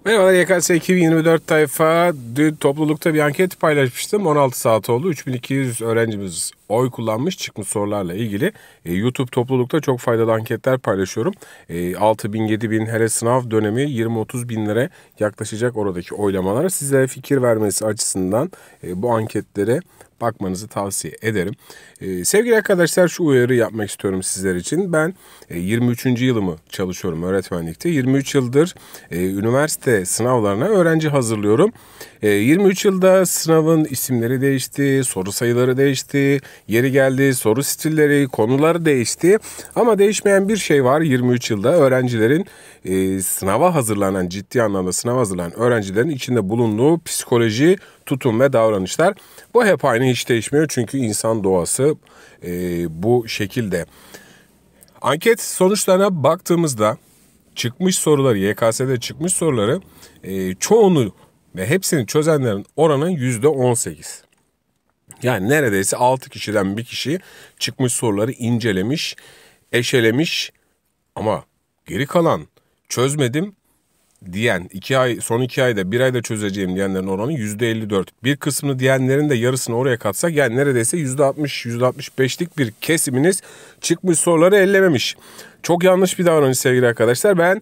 Merhabalar, YKS 2024 tayfa. Dün toplulukta bir anket paylaşmıştım. 16 saat oldu. 3200 öğrencimiz oy kullanmış çıkmış sorularla ilgili. YouTube toplulukta çok faydalı anketler paylaşıyorum. 6000, 7000 hele sınav dönemi 20-30 binlere yaklaşacak oradaki oylamalar. Size fikir vermesi açısından bu anketlere bakmanızı tavsiye ederim. Sevgili arkadaşlar, şu uyarı yapmak istiyorum sizler için. Ben 23. yılımı çalışıyorum öğretmenlikte. 23 yıldır üniversite sınavlarına öğrenci hazırlıyorum. 23 yılda sınavın isimleri değişti, soru sayıları değişti, yeri geldi soru stilleri, konuları değişti. Ama değişmeyen bir şey var. 23 yılda öğrencilerin sınava hazırlanan, ciddi anlamda sınava hazırlanan öğrencilerin içinde bulunduğu psikoloji, tutum ve davranışlar. Bu hep aynı, hiç değişmiyor çünkü insan doğası bu şekilde. Anket sonuçlarına baktığımızda çıkmış soruları, YKS'de çıkmış soruları çoğunu ve hepsini çözenlerin oranı %18. Yani neredeyse 6 kişiden bir kişi çıkmış soruları incelemiş, eşelemiş ama geri kalan çözmedim diyen, son 2 ayda 1 ayda çözeceğim diyenlerin oranı %54. Bir kısmını diyenlerin de yarısını oraya katsak yani neredeyse %60, %65'lik bir kesiminiz çıkmış soruları ellememiş. Çok yanlış bir davranış sevgili arkadaşlar. Ben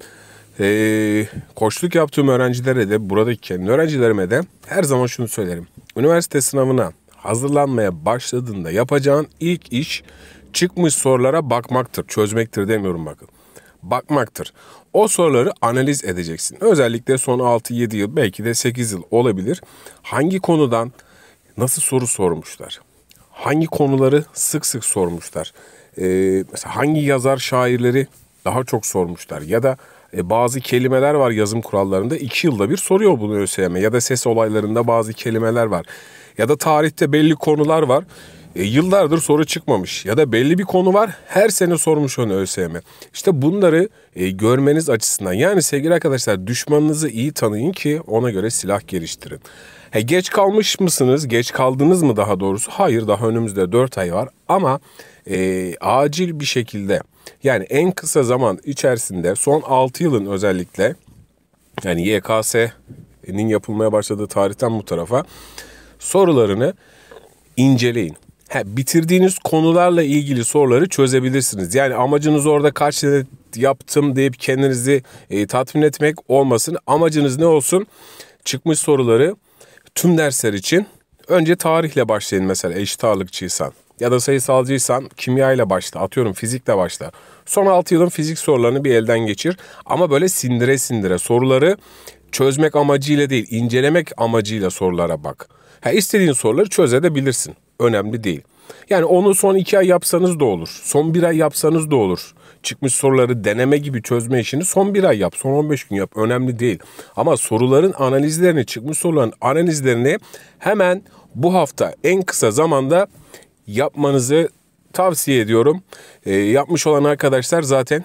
koçluk yaptığım öğrencilere de, buradaki kendi öğrencilerime de her zaman şunu söylerim. Üniversite sınavına hazırlanmaya başladığında yapacağın ilk iş çıkmış sorulara bakmaktır. Çözmektir demiyorum bakın. Bakmaktır. O soruları analiz edeceksin. Özellikle son 6-7 yıl, belki de 8 yıl olabilir. Hangi konudan nasıl soru sormuşlar? Hangi konuları sık sık sormuşlar? Mesela hangi yazar, şairleri daha çok sormuşlar? Ya da bazı kelimeler var yazım kurallarında. 2 yılda bir soruyor bunu ÖSYM. Ya da ses olaylarında bazı kelimeler var. Ya da tarihte belli konular var. Yıllardır soru çıkmamış ya da belli bir konu var, her sene sormuş onu ÖSYM. İşte bunları görmeniz açısından, yani sevgili arkadaşlar, düşmanınızı iyi tanıyın ki ona göre silah geliştirin. Geç kalmış mısınız? Geç kaldınız mı daha doğrusu? Hayır, daha önümüzde 4 ay var ama acil bir şekilde, yani en kısa zaman içerisinde son 6 yılın özellikle, yani YKS'nin yapılmaya başladığı tarihten bu tarafa sorularını inceleyin. Bitirdiğiniz konularla ilgili soruları çözebilirsiniz. Yani amacınız orada kaç sene yaptım deyip kendinizi tatmin etmek olmasın. Amacınız ne olsun? Çıkmış soruları tüm dersler için önce tarihle başlayın, mesela eşit ağırlıkçıysan. Ya da sayısalcıysan kimya ile başla. Atıyorum fizikle başla. Son 6 yılın fizik sorularını bir elden geçir. Ama böyle sindire sindire soruları çözmek amacıyla değil, incelemek amacıyla sorulara bak. İstediğin soruları çözebilirsin. Önemli değil. Yani onu son 2 ay yapsanız da olur. Son 1 ay yapsanız da olur. Çıkmış soruları deneme gibi çözme işini son 1 ay yap. Son 15 gün yap. Önemli değil. Ama soruların analizlerini, çıkmış soruların analizlerini hemen bu hafta en kısa zamanda yapmanızı tavsiye ediyorum. Yapmış olan arkadaşlar zaten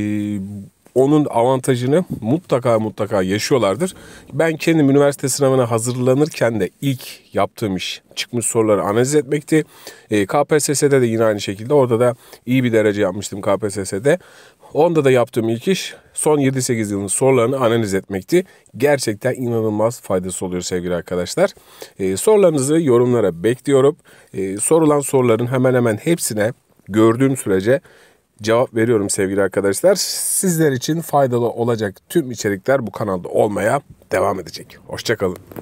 onun avantajını mutlaka yaşıyorlardır. Ben kendim üniversite sınavına hazırlanırken de ilk yaptığım iş çıkmış soruları analiz etmekti. KPSS'de de yine aynı şekilde, orada da iyi bir derece yapmıştım KPSS'de. Onda da yaptığım ilk iş son 7-8 yılın sorularını analiz etmekti. Gerçekten inanılmaz faydası oluyor sevgili arkadaşlar. Sorularınızı yorumlara bekliyorum. Sorulan soruların hemen hemen hepsine gördüğüm sürece cevap veriyorum sevgili arkadaşlar. Sizler için faydalı olacak tüm içerikler bu kanalda olmaya devam edecek. Hoşça kalın.